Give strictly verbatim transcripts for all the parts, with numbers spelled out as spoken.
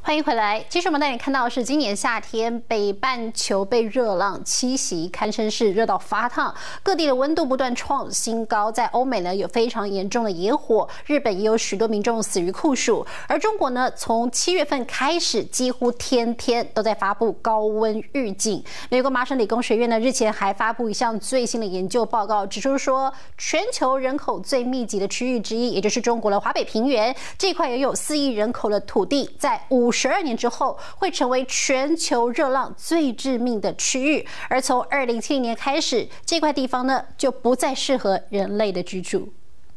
欢迎回来。其实我们带你看到的是，今年夏天北半球被热浪侵袭，堪称是热到发烫，各地的温度不断创新高。在欧美呢，有非常严重的野火，日本也有许多民众死于酷暑。而中国呢，从七月份开始，几乎天天都在发布高温预警。美国麻省理工学院呢，日前还发布一项最新的研究报告，指出说，全球人口最密集的区域之一，也就是中国的华北平原这块拥有四亿人口的土地，在五十二年之后会成为全球热浪最致命的区域。而从二零七零年开始，这块地方呢就不再适合人类的居住。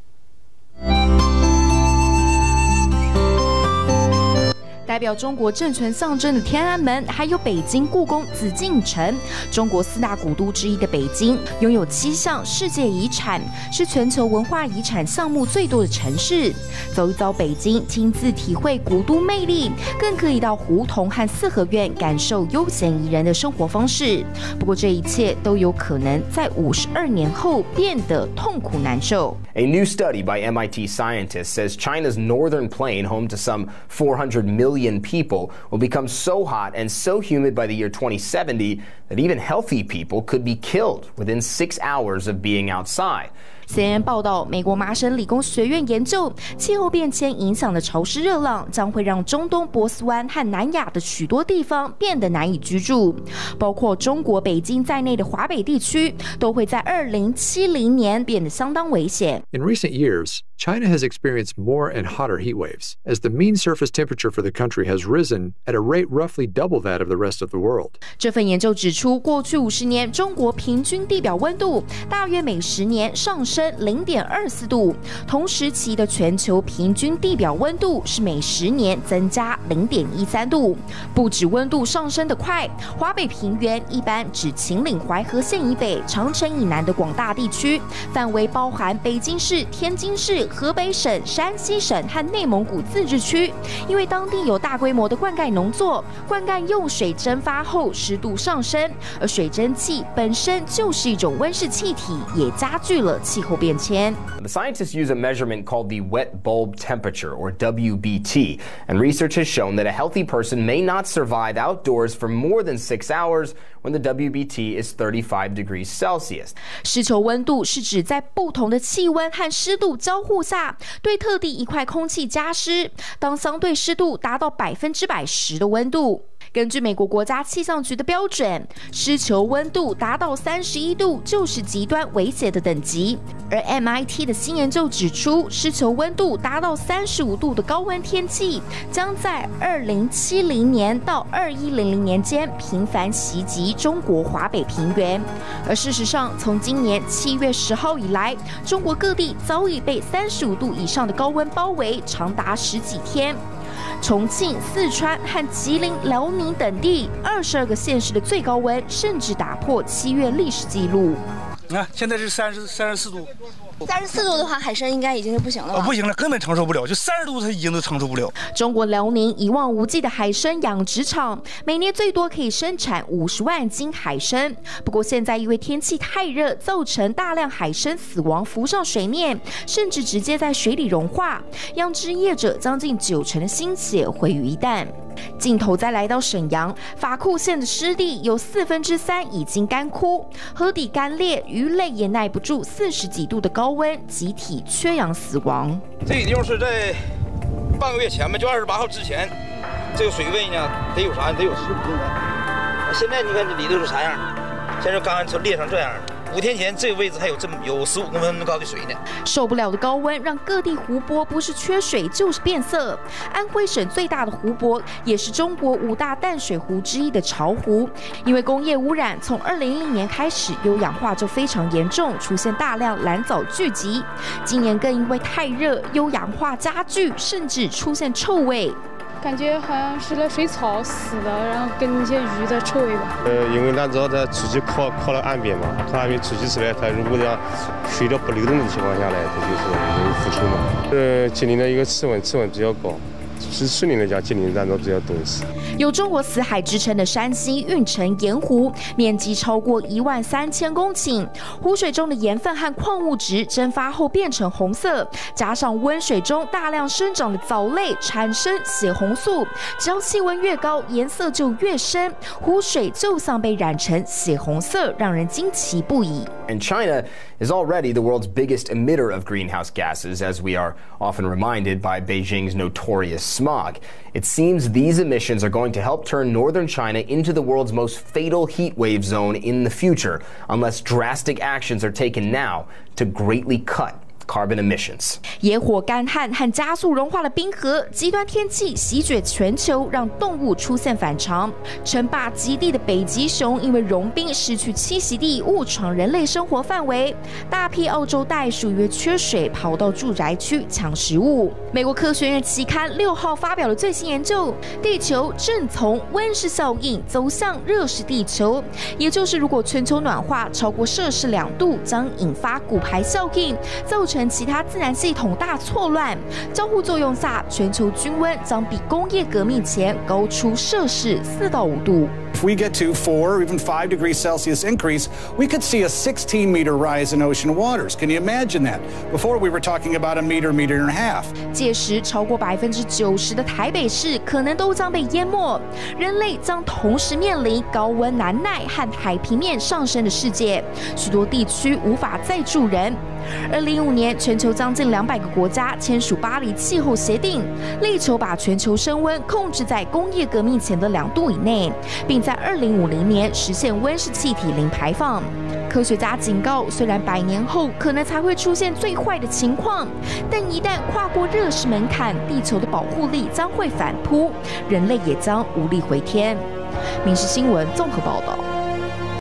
代表中国政权象征的天安门，还有北京故宫紫禁城，中国四大古都之一的北京，拥有七项世界遗产，是全球文化遗产项目最多的城市。走一遭北京，亲自体会古都魅力，更可以到胡同和四合院感受悠闲宜人的生活方式。不过，这一切都有可能在五十二年后变得痛苦难受。 A new study by M I T scientists says China's northern plain, home to some four hundred million people, will become so hot and so humid by the year twenty seventy that even healthy people could be killed within six hours of being outside. C N N 报道，美国麻省理工学院研究，气候变迁影响的潮湿热浪将会让中东波斯湾和南亚的许多地方变得难以居住，包括中国北京在内的华北地区，都会在二零七零年变得相当危险。 In recent years, China has experienced more and hotter heat waves, as the mean surface temperature for the country has risen at a rate roughly double that of the rest of the world. 这份研究指出，过去五十年，中国平均地表温度大约每十年上升零点二四度，同时期的全球平均地表温度是每十年增加零点一三度。不止温度上升得快，华北平原一般指秦岭淮河线以北、长城以南的广大地区，范围包含北京市、天津市、河北省、山西省和内蒙古自治区。因为当地有大规模的灌溉农作，灌溉用水蒸发后湿度上升，而水蒸气本身就是一种温室气体，也加剧了气候变迁。 The scientists use a measurement called the wet bulb temperature, or W B T, and research has shown that a healthy person may not survive outdoors for more than six hours when the W B T is thirty-five degrees Celsius. 湿球温度是指在不同的气温和湿度交互下，对特定一块空气加湿，当相对湿度达到百分之百时的温度。根据美国国家气象局的标准，湿球温度达到三十一度就是极端危险的等级。而 M I T 的新研究指出，湿球温度达到三十五度的高温天气，将在二零七零年到二一零零年间频繁袭击中国华北平原。而事实上，从今年七月十号以来，中国各地早已被三十五度以上的高温包围，长达十几天。重庆、四川和吉林、辽宁等地二十二个县市的最高温甚至打破七月历史记录。 你看，现在是三十三十四度。 三十四度的话，海参应该已经是不行了吧？ 不行了，根本承受不了。就三十度，它已经都承受不了。 中国辽宁一望无际的海参养殖场，每年最多可以生产五十万斤海参。不过现在因为天气太热，造成大量海参死亡，浮上水面，甚至直接在水里融化，养殖业者将近九成的心血毁于一旦。镜头再来到沈阳，法库县的湿地有四分之三已经干枯，河底干裂，鱼类也耐不住四十几度的高温，集体缺氧死亡。 这个地方是在半个月前吧，就二十八号之前，这个水位呢得有啥？得有十五公分。现在你看这里头是啥样的？现在刚刚就裂成这样的。五天前，这个位置还有这么有十五公分高的水呢。 受不了的高温让各地湖泊不是缺水就是变色。安徽省最大的湖泊，也是中国五大淡水湖之一的巢湖，因为工业污染，从二零一零年开始，优氧化就非常严重，出现大量蓝藻聚集。今年更因为太热，优氧化加剧，甚至出现臭味。 感觉好像是那水草死的，然后跟一些鱼的臭味吧。 呃，因为蓝藻它出去靠靠了岸边嘛，靠岸边出去出来，它如果让水料不流动的情况下来，它就是容易腐朽嘛。呃，今年的一个气温气温比较高， 是顺利来讲，今年占到比较多一些。 有中国死海之称的山西运城盐湖，面积超过一万三千公顷，湖水中的盐分和矿物质蒸发后变成红色，加上温水中大量生长的藻类，产生血红素。只要气温越高，颜色就越深，湖水就像被染成血红色，让人惊奇不已。 And China is already the world's biggest emitter of greenhouse gases, as we are often reminded by Beijing's notorious smog. It seems these emissions are going to help turn northern China into the world's most fatal heat wave zone in the future, unless drastic actions are taken now to greatly cut carbon emissions. 野火、干旱和加速融化的冰河，极端天气席卷全球，让动物出现反常。称霸极地的北极熊因为融冰失去栖息地，误闯人类生活范围。大批澳洲袋鼠因为缺水，跑到住宅区抢食物。美国科学院期刊六号发表了最新研究，地球正从温室效应走向热式地球，也就是如果全球暖化超过摄氏两度，将引发骨牌效应，造成其他自然系统大错乱，交互作用下，全球均温将比工业革命前高出摄氏四到五度。 If we get to four or even five degrees Celsius increase, we could see a sixteen meter rise in ocean waters. Can you imagine that? Before we were talking about a meter, meter and a half. 届时，超过百分之九十的台北市可能都将被淹没，人类将同时面临高温难耐和海平面上升的世界，许多地区无法再住人。二零一五年，全球将近两百个国家签署巴黎气候协定，力求把全球升温控制在工业革命前的两度以内，并在二零五零年实现温室气体零排放。科学家警告，虽然百年后可能才会出现最坏的情况，但一旦跨过热石门槛，地球的保护力将会反扑，人类也将无力回天。民视新闻综合报道。